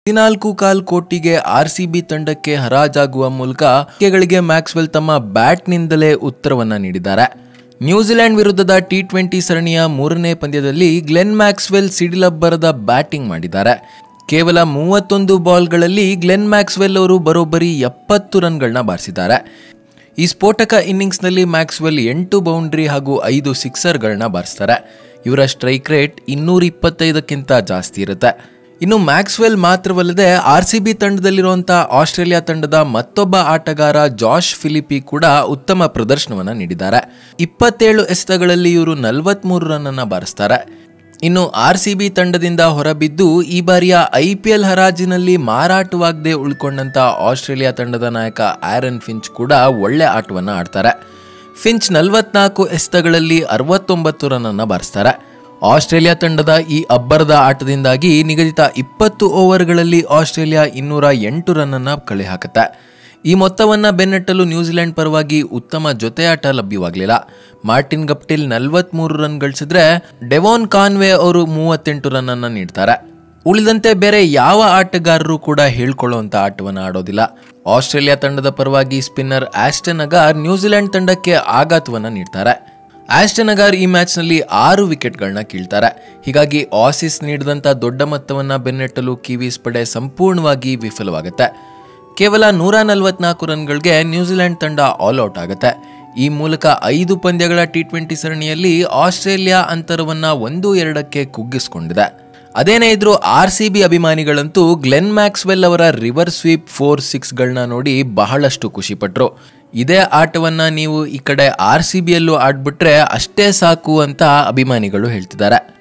14 ಕೋಟಿಗೆ ಆರ್ಸಿಬಿ ತಂಡಕ್ಕೆ ಹರಾಜಾಗುವ ಮೂಲಕ ಗಳಿಗೆ ಮ್ಯಾಕ್ಸ್ವೆಲ್ ತಮ್ಮ ಬ್ಯಾಟ್ನಿಂದಲೇ ಉತ್ತರವನ್ನ ನೀಡಿದ್ದಾರೆ. ನ್ಯೂಜಿಲೆಂಡ್ ವಿರುದ್ಧದ T20 ಸರಣಿಯ 3ನೇ ಪಂದ್ಯದಲ್ಲಿ ಗ್ಲೆನ್ ಮ್ಯಾಕ್ಸ್ವೆಲ್ ಸಿಡಿಲಬ್ಬರದ ಬ್ಯಾಟಿಂಗ್ ಮಾಡಿದ್ದಾರೆ. ಕೇವಲ 31 ಬಾಲ್ಗಳಲ್ಲಿ ಗ್ಲೆನ್ ಮ್ಯಾಕ್ಸ್ವೆಲ್ ಅವರು ಬರೋಬ್ಬರಿ 70 ರನ್ಗಳನ್ನ ಬಾರಿಸಿದ್ದಾರೆ. ಈ ಸ್ಫೋಟಕ ಇನ್ನಿಂಗ್ಸ್ನಲ್ಲಿ ಮ್ಯಾಕ್ಸ್ವೆಲ್ 8 ಬೌಂಡ್ರಿ ಹಾಗೂ 5 ಸಿಕ್ಸರ್ಗಳನ್ನ ಬಾರಿಸ್ತಾರೆ. ಇವರ ಸ್ಟ್ರೈಕ್ ರೇಟ್ 225ಕ್ಕಿಂತ ಜಾಸ್ತಿ ಇರುತ್ತೆ. ಇನ್ನು ಮ್ಯಾಕ್ಸ್ವೆಲ್ ಮಾತ್ರವಲ್ಲದೆ ಆರ್ಸಿಬಿ ತಂಡದಲ್ಲಿರುವಂತಹ ಆಸ್ಟ್ರೇಲಿಯಾ ತಂಡದ ಮತ್ತೊಬ್ಬ ಆಟಗಾರ ಜಾಶ್ ಫಿಲಿಪಿ ಕೂಡ ಉತ್ತಮ ಪ್ರದರ್ಶನವನ್ನ ನೀಡಿದ್ದಾರೆ. 27 ಎಸೆತಗಳಲ್ಲಿ ಇವರು 43 ರನ್ ಅನ್ನ ಬಾರಿಸ್ತಾರೆ. ಇನ್ನು ಆರ್ಸಿಬಿ ತಂಡದಿಂದ ಹೊರಬಿದ್ದು ಈ ಬಾರಿಯ IPL ಹರಾಜಿನಲ್ಲಿ ಮಾರಾಟವಾಗದೆ ಉಳ್ಕೊಂಡಂತ ಆಸ್ಟ್ರೇಲಿಯಾ ತಂಡದ ನಾಯಕ ಆರನ್ ಫಿಂಚ್ ಕೂಡ ಒಳ್ಳೆ ಆಟವನ್ನ ಆಡ್ತಾರೆ. ಫಿಂಚ್ 44 ಎಸೆತಗಳಲ್ಲಿ 69 ರನ್ ಅನ್ನ ಬಾರಿಸ್ತಾರೆ. ಆಸ್ಟ್ರೇಲಿಯಾ ತಂಡದ ಈ ಅಬ್ಬರದ ಆಟದಿಂದಾಗಿ ನಿಗದಿತ 20 ಓವರ್ಗಳಲ್ಲಿ ಆಸ್ಟ್ರೇಲಿಯಾ 208 ರನ್ ಅನ್ನ ಕಳೆ ಹಾಕುತ್ತೆ. ಈ ಮೊತ್ತವನ್ನ ಬೆನ್ನಟ್ಟಲು ನ್ಯೂಜಿಲೆಂಡ್ ಪರವಾಗಿ ಉತ್ತಮ ಜೊತೆಯಾಟ ಲಭ್ಯವಾಗಲಿಲ್ಲ. ಮಾರ್ಟಿನ್ ಗಪ್ಟಿಲ್ 43 ರನ್ ಗಳಿಸಿದ್ರೆ ಡೆವಾನ್ ಕಾನ್ವೆ ಅವರು 38 ರನ್ ಅನ್ನ ನೀಡ್ತಾರೆ. ಉಳಿದಂತೆ ಬೇರೆ ಯಾವ ಆಟಗಾರರು ಕೂಡ ಹೇಳ್ಕೊಳ್ಳುವಂತ ಆಟವನ್ನು ಆಡೋದಿಲ್ಲ. ಆಸ್ಟ್ರೇಲಿಯಾ ತಂಡದ ಪರವಾಗಿ ಸ್ಪಿನ್ನರ್ ಆಸ್ಟನ್ ಅಗಾರ್ ನ್ಯೂಜಿಲೆಂಡ್ ತಂಡಕ್ಕೆ ಆಘಾತವನ್ನ ನೀಡ್ತಾರೆ. ಆಸ್ಟನ್ ಅಗಾರ್ ಈ ಮ್ಯಾಚ್ನಲ್ಲಿ 6 ವಿಕೆಟ್ಗಳನ್ನ ಕೀಳ್ತಾರೆ. ಹೀಗಾಗಿ ಆಸೀಸ್ ನೀಡಿದಂಥ ದೊಡ್ಡ ಮೊತ್ತವನ್ನ ಬೆನ್ನಟ್ಟಲು ಕಿವೀಸ್ ಪಡೆ ಸಂಪೂರ್ಣವಾಗಿ ವಿಫಲವಾಗುತ್ತೆ. ಕೇವಲ 144 ರನ್ಗಳಿಗೆ ನ್ಯೂಜಿಲೆಂಡ್ ತಂಡ ಆಲ್ ಔಟ್ ಆಗುತ್ತೆ. ಈ ಮೂಲಕ 5 ಪಂದ್ಯಗಳ T20 ಸರಣಿಯಲ್ಲಿ ಆಸ್ಟ್ರೇಲಿಯಾ ಅಂತರವನ್ನ 1-2ಕ್ಕೆ ಕುಗ್ಗಿಸಿಕೊಂಡಿದೆ. ಅದೇನೇ ಇದ್ರೂ ಆರ್ಸಿಬಿ ಅಭಿಮಾನಿಗಳಂತೂ ಗ್ಲೆನ್ ಮ್ಯಾಕ್ಸ್ವೆಲ್ ಅವರ ರಿವರ್ಸ್ ಸ್ವೀಪ್ 4-6ಗಳನ್ನ ನೋಡಿ ಬಹಳಷ್ಟು ಖುಷಿಪಟ್ರು. ಇದೇ ಆಟವನ್ನ ನೀವು ಈ ಕಡೆ ಆರ್ಸಿಬಿಯಲ್ಲೂ ಆಡ್ಬಿಟ್ರೆ ಅಷ್ಟೇ ಸಾಕು ಅಂತ ಅಭಿಮಾನಿಗಳು ಹೇಳ್ತಿದ್ದಾರೆ.